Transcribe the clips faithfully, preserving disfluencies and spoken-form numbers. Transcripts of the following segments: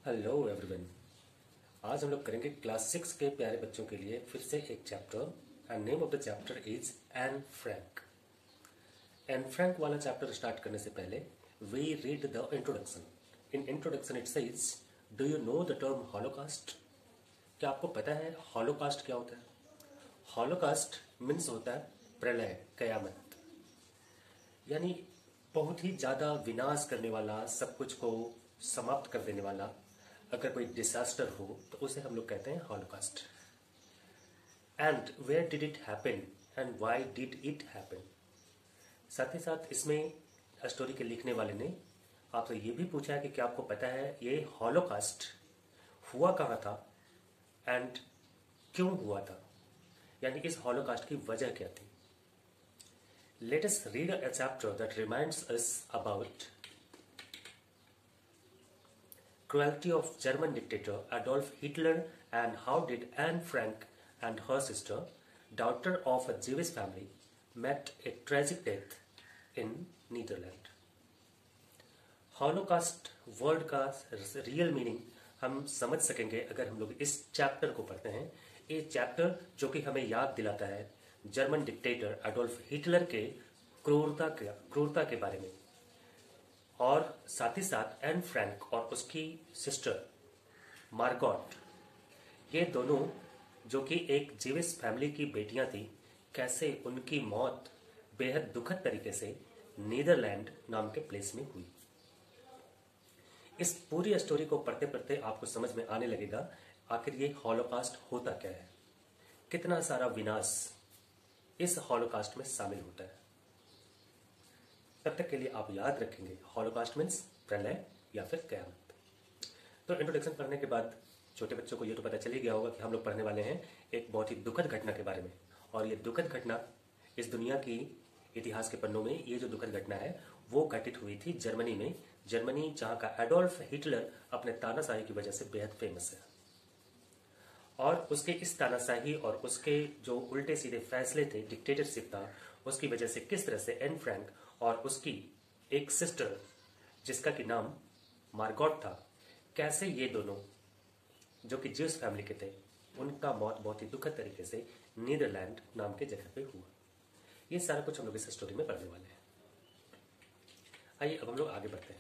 Hello everyone. आज हम लोग करेंगे क्लास सिक्स के प्यारे बच्चों के लिए फिर से एक chapter and name of the chapter is Anne Frank. Anne Frank वाला चैप्टर स्टार्ट करने से पहले we read the introduction. In introduction it says, do you know the term holocaust? क्या आपको पता है हॉलोकास्ट क्या होता है? हॉलोकास्ट मीन्स होता है प्रलय, कयामत, यानी बहुत ही ज्यादा विनाश करने वाला, सब कुछ को समाप्त कर देने वाला अगर कोई डिजास्टर हो तो उसे हम लोग कहते हैं holocaust. And where did it happen and why did it happen. साथ ही साथ इसमें स्टोरी के लिखने वाले ने आपसे ये भी पूछा है कि क्या आपको पता है ये हॉलोकास्ट हुआ कहाँ था एंड क्यों हुआ था, यानी इस हॉलोकास्ट की वजह क्या थी। Let us read a chapter that reminds us about cruelty of German dictator Adolf Hitler and how did Anne Frank and her sister, daughter of a Jewish family, met a tragic death in Netherlands. Holocaust word का real meaning हम समझ सकेंगे अगर हम लोग इस chapter को पढ़ते हैं। ये चैप्टर जो कि हमें याद दिलाता है जर्मन डिक्टेटर एडोल्फ हिटलर के क्रूरता के क्रूरता के बारे में, और साथ ही साथ एन फ्रैंक और उसकी सिस्टर मार्गॉट, ये दोनों जो कि एक जीविश फैमिली की बेटियां थी, कैसे उनकी मौत बेहद दुखद तरीके से नीदरलैंड नाम के प्लेस में हुई। इस पूरी स्टोरी को पढ़ते पढ़ते आपको समझ में आने लगेगा आखिर ये हॉलोकास्ट होता क्या है, कितना सारा विनाश इस हॉलोकास्ट में शामिल होता है। तब तक के लिए आप याद रखेंगे हॉलोकास्ट मीन्स प्रलय या फिर कयामत। तो इंट्रोडक्शन पढ़ने के बाद छोटे बच्चों को ये तो पता चल ही गया होगा कि हम लोग पढ़ने वाले हैं एक बहुत ही दुखद घटना के बारे में, और ये दुखद घटना इस दुनिया की इतिहास के पन्नों में ये जो दुखद घटना है वो घटित हुई थी जर्मनी में। जर्मनी जहाँ का एडोल्फ हिटलर अपने तानाशाही की वजह से बेहद फेमस है, और उसके इस तानाशाही और उसके जो उल्टे सीधे फैसले थे, डिक्टेटरशिप था, उसकी वजह से किस तरह से एन फ्रैंक और उसकी एक सिस्टर जिसका कि नाम मार्गॉट था, कैसे ये दोनों जो कि ज्यूस फैमिली के थे, उनका मौत बहुत ही दुखद तरीके से नीदरलैंड नाम के जगह पे हुआ। ये सारा कुछ हम लोग इस स्टोरी में पढ़ने वाले हैं। आइए अब हम लोग आगे बढ़ते हैं।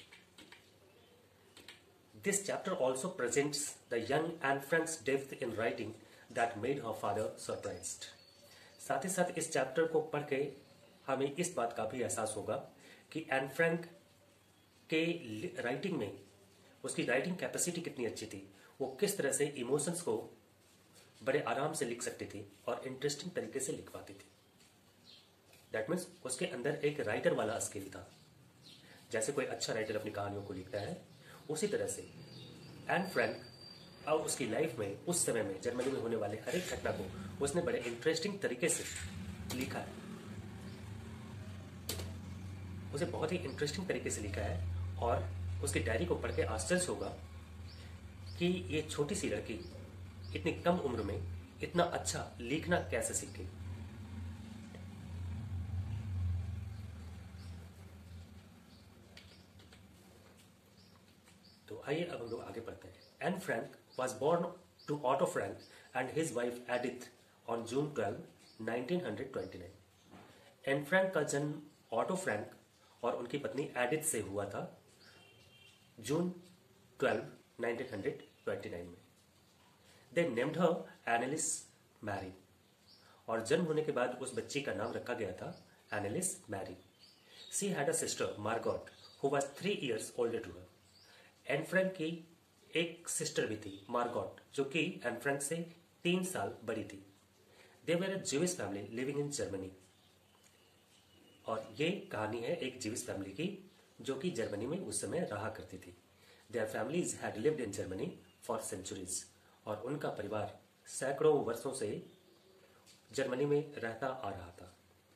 This chapter also presents the young Anne Frank's depth in writing that made her father surprised. साथ ही साथ इस चैप्टर को पढ़ के हमें इस बात का भी एहसास होगा कि एन फ्रैंक के राइटिंग में उसकी राइटिंग कैपेसिटी कितनी अच्छी थी, वो किस तरह से इमोशंस को बड़े आराम से लिख सकती थी और इंटरेस्टिंग तरीके से लिख पाती थी। दैट मीन्स उसके अंदर एक राइटर वाला स्किल था। जैसे कोई अच्छा राइटर अपनी कहानियों को लिखता है, उसी तरह से एन फ्रैंक और उसकी लाइफ में उस समय में जर्मनी में होने वाले हर एक घटना को उसने बड़े इंटरेस्टिंग तरीके से लिखा है। उसे बहुत ही इंटरेस्टिंग तरीके से लिखा है, और उसकी डायरी को पढ़ के आश्चर्य होगा कि ये छोटी सी लड़की इतनी कम उम्र में इतना अच्छा लिखना कैसे सीख गई। तो आइए अब हम लोग आगे बढ़ते हैं। Anne Frank was born to Otto Frank and his wife Edith on June twelve, nineteen hundred twenty nine. Anne Frank का जन्म ऑटो फ्रैंक और उनकी पत्नी एडिथ से हुआ था June twelve, nineteen hundred twenty nine में। दे नेम्ड हर एनेलिस मैरी, और जन्म होने के बाद उस बच्ची का नाम रखा गया था Annelies Marie. She had a sister Margot who was three years older to her. Anne Frank की एक सिस्टर भी थी मार्गॉट, जो कि एन फ्रैंक से तीन साल बड़ी थी। They were a Jewish family living in Germany, और ये कहानी है एक ज्यूइश फैमिली की जो कि जर्मनी में उस समय रहा करती थी। Their families had lived in Germany for centuries, और उनका परिवार सैकड़ों वर्षों से जर्मनी में रहता आ रहा था।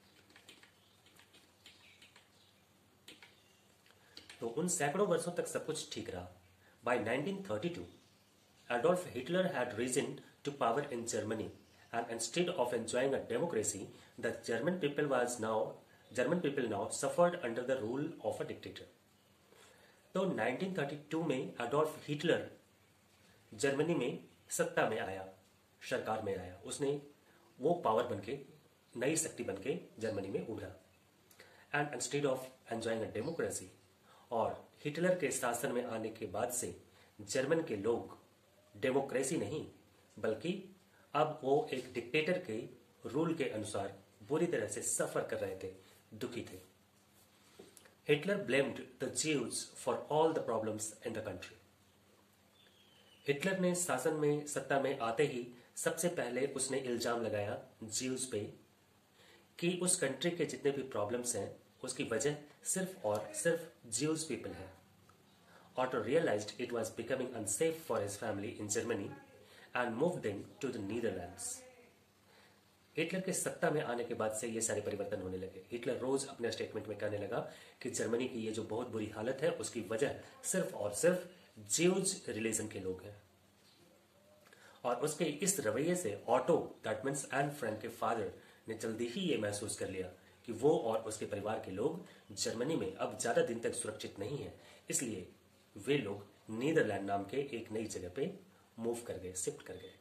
तो उन सैकड़ों वर्षों तक सब कुछ ठीक रहा। By nineteen thirty two, Adolf Hitler had risen to power in Germany, and instead of enjoying a democracy, the German people was now German people now suffered under the rule of a dictator. तो nineteen thirty two में Adolf Hitler Germany में सत्ता में आया, सरकार में आया। उसने वो पावर बनके, नई शक्ति बनके जर्मनी में उभरा। And instead of enjoying a democracy, और हिटलर के शासन में आने के बाद से जर्मन के लोग डेमोक्रेसी नहीं बल्कि अब वो एक डिक्टेटर के रूल के अनुसार बुरी तरह से सफर कर रहे थे, दुखी थे। Hitler blamed the Jews for all the problems in the country. Hitler ने शासन में, सत्ता में आते ही सबसे पहले उसने इल्जाम लगाया ज्यूज पे कि उस कंट्री के जितने भी प्रॉब्लम्स हैं उसकी वजह सिर्फ और सिर्फ ज्यूज पीपल है। Otto realized it was becoming unsafe for his family in Germany and moved them to the Netherlands. Hitler के सत्ता में आने के बाद से ये सारे परिवर्तन होने लगे। हिटलर रोज अपने स्टेटमेंट में कहने लगा कि जर्मनी की ये जो बहुत बुरी हालत है उसकी वजह सिर्फ और सिर्फ ज्यूज रिलीजन के लोग हैं। और उसके इस रवैये से Otto, that means Anne Frank के फादर, ने जल्दी ही ये महसूस कर लिया कि वो और उसके परिवार के लोग जर्मनी में अब ज्यादा दिन तक सुरक्षित नहीं है। इसलिए वे लोग नीदरलैंड नाम के एक नई जगह पे मूव कर गए, शिफ्ट कर गए।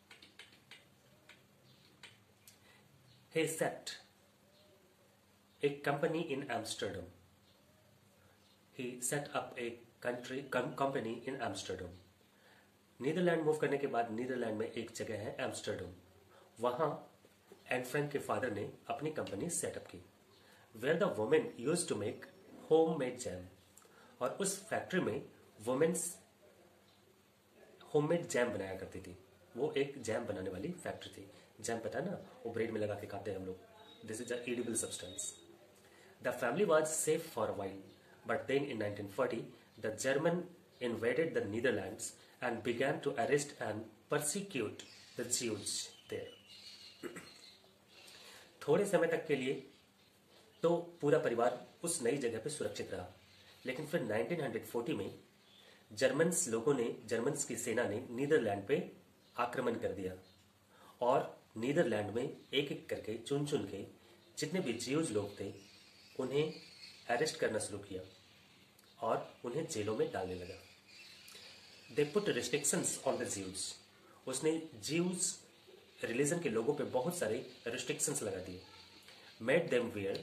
He set a company in Amsterdam. He set up a country company in Amsterdam. Netherland move करने के बाद नीदरलैंड में एक जगह है एम्स्टर्डम, वहां एन फ्रैंक के फादर ने अपनी कंपनी सेटअप की। Where the women used to make home made jam, और उस फैक्ट्री में वुमेन्स होममेड जैम बनाया करती थी। वो एक जैम बनाने वाली फैक्ट्री थी। जैम पता है ना, वो ब्रेड में लगा के खाते हैं हम लोग। This is a edible substance. The family was safe for a while, but then in nineteen forty the German invaded the Netherlands and began to arrest and persecute the Jews there. थोड़े समय तक के लिए तो पूरा परिवार उस नई जगह पे सुरक्षित रहा, लेकिन फिर नाइनटीन फोर्टी में जर्मन्स लोगों ने, जर्मन्स की सेना ने नीदरलैंड पे आक्रमण कर दिया और नीदरलैंड में एक एक करके चुन चुन के जितने भी ज्यूज लोग थे उन्हें अरेस्ट करना शुरू किया और उन्हें जेलों में डालने लगा। They put restrictions on the Jews. उसने ज्यूज रिलीजन के लोगों पे बहुत सारे रिस्ट्रिक्शंस लगा दिए। Made them wear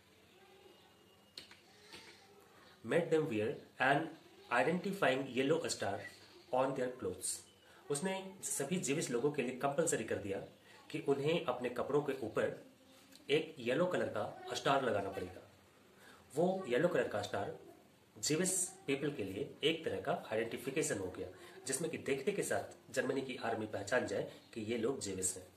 made them wear and identifying yellow star on their clothes. उसने सभी जीविस लोगों के लिए कंपलसरी कर दिया कि उन्हें अपने कपड़ों के ऊपर एक येलो कलर का स्टार लगाना पड़ेगा। वो येलो कलर का स्टार जीविस पीपल के लिए एक तरह का आइडेंटिफिकेशन हो गया, जिसमें कि देखते के साथ जर्मनी की आर्मी पहचान जाए कि ये लोग जीविस हैं।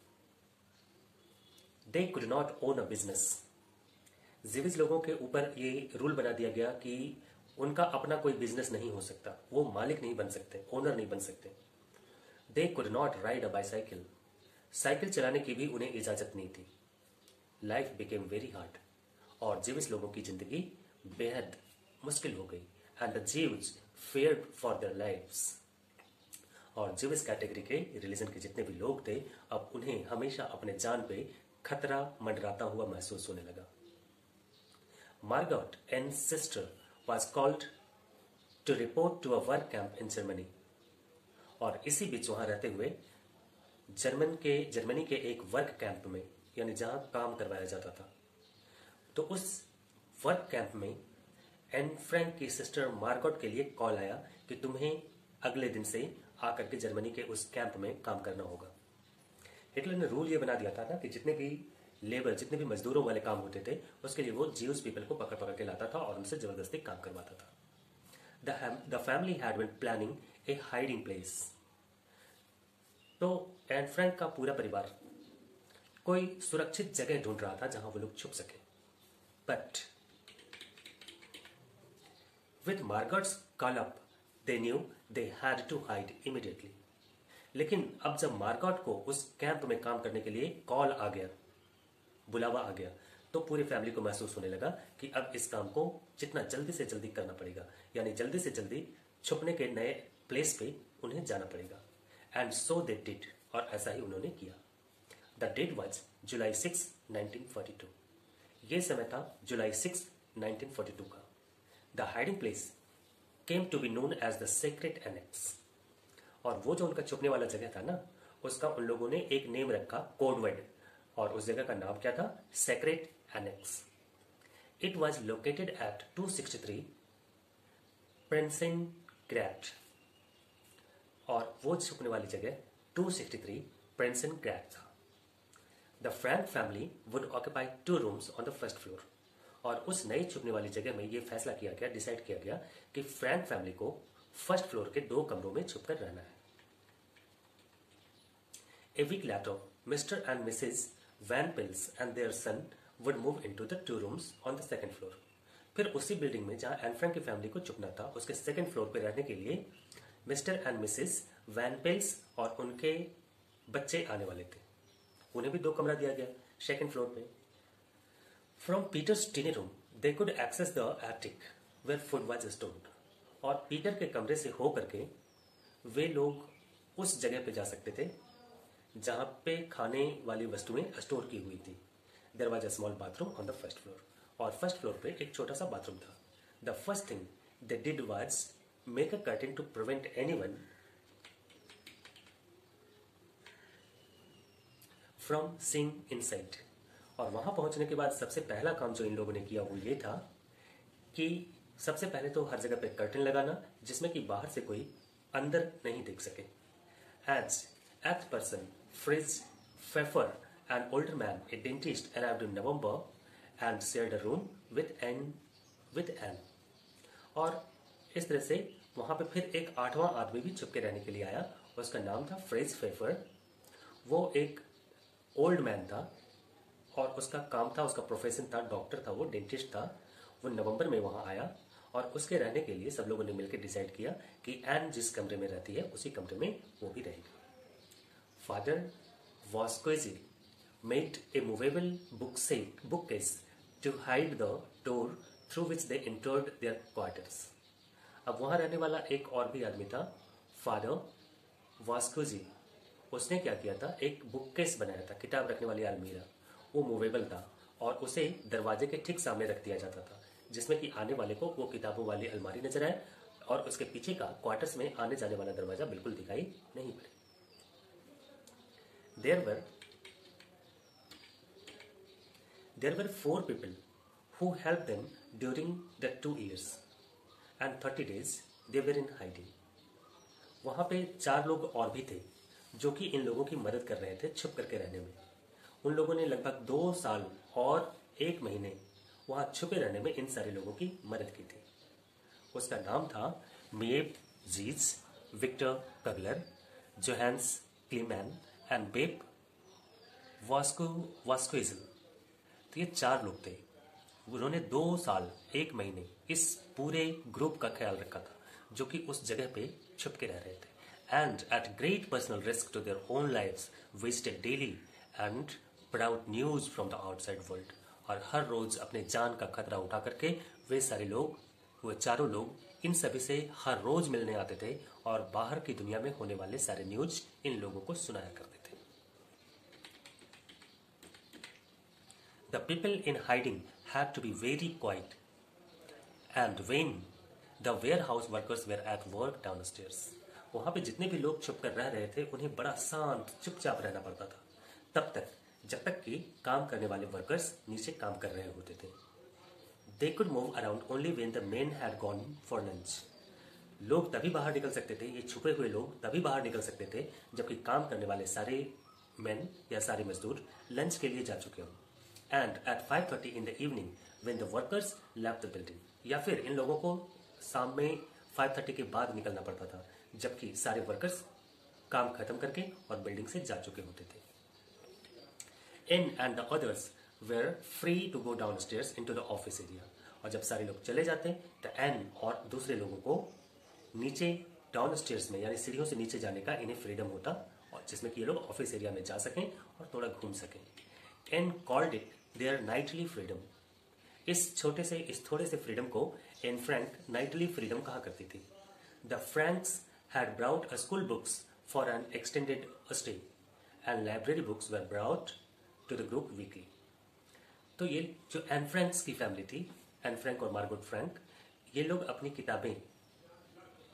They could not own a business. Jewish लोगों के ऊपर ये रूल बना दिया गया कि उनका अपना कोई बिजनेस नहीं हो सकता, वो मालिक नहीं बन सकते, ओनर नहीं बन सकते। They could not ride a bicycle. Cycle चलाने की भी उन्हें इजाजत नहीं थी। लाइफ बिकेम वेरी हार्ड, और जीविस लोगों की जिंदगी बेहद मुश्किल हो गई। And the Jews feared for their lives. और जीविस कैटेगरी के रिलीजन के जितने भी लोग थे अब उन्हें हमेशा अपने जान पे खतरा मंडराता हुआ महसूस होने लगा। Margot and sister was called to report to a work camp in Germany. और इसी बीच वहां रहते हुए जर्मन के जर्मनी के एक वर्क कैंप में, यानी जहां काम करवाया जाता था, तो उस वर्क कैंप में एन फ्रैंक की सिस्टर मार्गॉट के लिए कॉल आया कि तुम्हें अगले दिन से आकर के जर्मनी के उस कैंप में काम करना होगा। हिटलर ने रूल ये बना दिया था ना कि जितने भी लेबर, जितने भी मजदूरों वाले काम होते थे उसके लिए वो ज्यूज पीपल को पकड़ पकड़ के लाता था और उनसे जबरदस्ती काम करवाता था। The family had been planning a hiding place. तो एन फ्रैंक का पूरा परिवार कोई सुरक्षित जगह ढूंढ रहा था जहां वो लोग छुप सके। But with Margot's call up they knew they had to hide immediately. लेकिन अब जब मार्गॉट को उस कैंप में काम करने के लिए कॉल आ गया, बुलावा आ गया, तो पूरी फैमिली को महसूस होने लगा कि अब इस काम को जितना जल्दी से जल्दी करना पड़ेगा, यानी जल्दी से जल्दी छुपने के नए प्लेस पे उन्हें जाना पड़ेगा। एंड सो दे डिड, और ऐसा ही उन्होंने किया। The date was July six nineteen forty two. ये समय था July six nineteen forty two का। The hiding place came to be known as the secret annex. और वो जो उनका छुपने वाला जगह था ना, उसका उन लोगों ने एक नेम रखा, कोडवर्ड, और उस जगह का नाम क्या था? Secret annex. It was located at two sixty three Prinsengracht, और वो छुपने वाली जगह टू सिक्सटी थ्री प्रिंसेनग्रैड था। The Frank family would occupy two rooms on the first floor, और उस नई छुपने वाली जगह में ये फैसला किया गया, डिसाइड किया गया कि फ्रैंक फैमिली को फर्स्ट फ्लोर के दो कमरों में छुपकर रहना है। A week later, Mister and Missus Van Pels and their son would move into the two rooms on the second floor. फिर उसी बिल्डिंग में जहां एन फ्रैंक की फैमिली को छुपना था, उसके सेकंड फ्लोर पे रहने के लिए Mr and Mrs Van Pels और उनके बच्चे आने वाले थे। उन्हें भी दो कमरा दिया गया सेकंड फ्लोर पे। From Peter's tiny room they could access the attic where food was stored, और पीटर के कमरे से हो करके वे लोग उस जगह पे जा सकते थे जहां पे खाने वाली वस्तुएं स्टोर की हुई थी। There was a small bathroom on the first floor, और फर्स्ट फ्लोर पे एक छोटा सा बाथरूम था। The first thing they did was make a curtain to prevent anyone from seeing inside, और वहां पहुंचने के बाद सबसे पहला काम जो इन लोगों ने किया वो ये था कि सबसे पहले तो हर जगह पे कर्टेन लगाना जिसमें कि बाहर से कोई अंदर नहीं देख सके। As eighth person, Fritz Pfeffer, an older man, a dentist, arrived in November and shared a room with Anne. With Anne. और इस तरह से वहाँ पे फिर एक आठवां आदमी भी छुप के रहने के लिए आया, उसका नाम था फ्रिज फेफर। वो एक ओल्ड मैन था और उसका काम था, उसका प्रोफेशन था, डॉक्टर था, वो डेंटिस्ट था। वो नवंबर में वहाँ आया और उसके रहने के लिए सब लोगों ने मिलकर डिसाइड किया कि एन जिस कमरे में रहती है उसी कमरे में वो भी रहेगी। Father Vasquez made a movable bookcase bookcase to hide the door through which they entered their quarters. अब वहां रहने वाला एक और भी आदमी था, फादर वास्कोजी। उसने क्या किया था, एक बुककेस बनाया था, किताब रखने वाली अलमीरा। वो मूवेबल था और उसे दरवाजे के ठीक सामने रख दिया जाता था, जिसमें कि आने वाले को वो किताबों वाली अलमारी नजर आए और उसके पीछे का क्वार्टर्स में आने जाने वाला दरवाजा बिल्कुल दिखाई नहीं पड़े। There were there were four people who helped them during the two years and thirty days they were in hiding. वहाँ पे चार लोग और भी थे जो कि इन लोगों की मदद कर रहे थे छुप करके रहने में। उन लोगों ने लगभग दो साल और एक महीने वहाँ छुपे रहने में इन सारे लोगों की मदद की थी। उसका नाम था Miep Gies, Victor Kugler, Johannes Kleiman and Bep Voskuijl Voskuijl. तो ये चार लोग थे। उन्होंने दो साल एक महीने इस पूरे ग्रुप का ख्याल रखा था जो कि उस जगह पे छुप के रह रहे थे। And at great personal risk to their own lives visited daily and brought news from the outside world. और हर रोज अपने जान का खतरा उठा करके वे सारे लोग, वो चारों लोग इन सभी से हर रोज मिलने आते थे और बाहर की दुनिया में होने वाले सारे न्यूज इन लोगों को सुनाया करते थे। The people in hiding had to be very quiet, and when the warehouse workers were at work downstairs, वहाँ पे जितने भी लोग छुप कर रह रहे थे उन्हें बड़ा शांत चुपचाप रहना पड़ता था तब तक जब तक कि काम करने वाले वर्कर्स नीचे काम कर रहे होते थे। They could move around only when the men had gone for lunch. लोग तभी बाहर निकल सकते थे, ये छुपे हुए लोग तभी बाहर निकल सकते थे जबकि काम करने वाले सारे मैन या सारे मजदूर लंच के लिए जा चुके हों। And at five thirty in the evening when the workers left the building, या फिर इन लोगों को शाम में फाइव थर्टी के बाद निकलना पड़ता था जबकि सारे वर्कर्स काम खत्म करके और बिल्डिंग से जा चुके होते थे। Anne and the others were free to go downstairs into the office area, और जब सारे लोग चले जाते तो एन और दूसरे लोगों को नीचे डाउन स्टेयर्स में यानी सीढ़ियों से नीचे जाने का इन्हें फ्रीडम होता, और जिसमें कि ये लोग ऑफिस एरिया में जा सकें और थोड़ा घूम सकें। Anne called it their nightly freedom. इस छोटे से इस थोड़े से फ्रीडम को एन फ्रैंक नाइटली फ्रीडम कहा करती थी। The Franks had brought a school books for an extended stay and library books were brought to the group weekly. तो ये जो एन फ्रैंक्स की फैमिली थी, एन फ्रैंक और मार्गोट फ्रैंक, ये लोग अपनी किताबें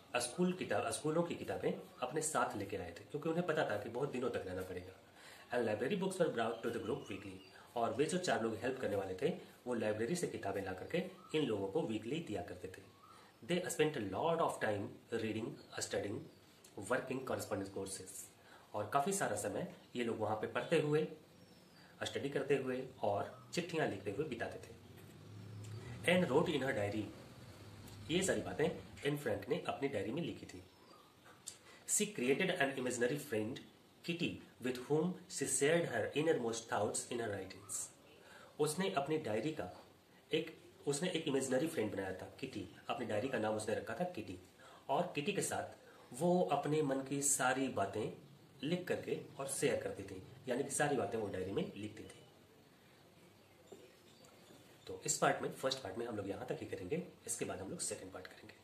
स्कूल किताब स्कूलों की किताबें अपने साथ लेके आए थे, क्योंकि उन्हें पता था कि बहुत दिनों तक रहना पड़ेगा। And library books were brought to the group weekly, और वे जो चार लोग हेल्प करने वाले थे वो लाइब्रेरी से किताबें ला करके इन लोगों को वीकली दिया करते थे। They spent a lot of time reading, studying, working correspondence courses, और काफ़ी सारा समय ये लोग वहाँ पे पढ़ते हुए, स्टडी करते हुए और चिट्ठियाँ लिखते हुए बिताते थे। Anne wrote in her diary, ये सारी बातें एन फ्रैंक ने अपनी डायरी में लिखी थी। She created an imaginary friend Kitty with whom she shared her innermost thoughts in her writings. उसने अपनी डायरी का एक उसने एक इमेजिनरी फ्रेंड बनाया था, किटी। अपनी डायरी का नाम उसने रखा था किटी, और किटी के साथ वो अपने मन की सारी बातें लिख करके और शेयर करती थी, यानी कि सारी बातें वो डायरी में लिखती थी। तो इस पार्ट में, फर्स्ट पार्ट में हम लोग यहाँ तक ही करेंगे, इसके बाद हम लोग सेकेंड पार्ट करेंगे।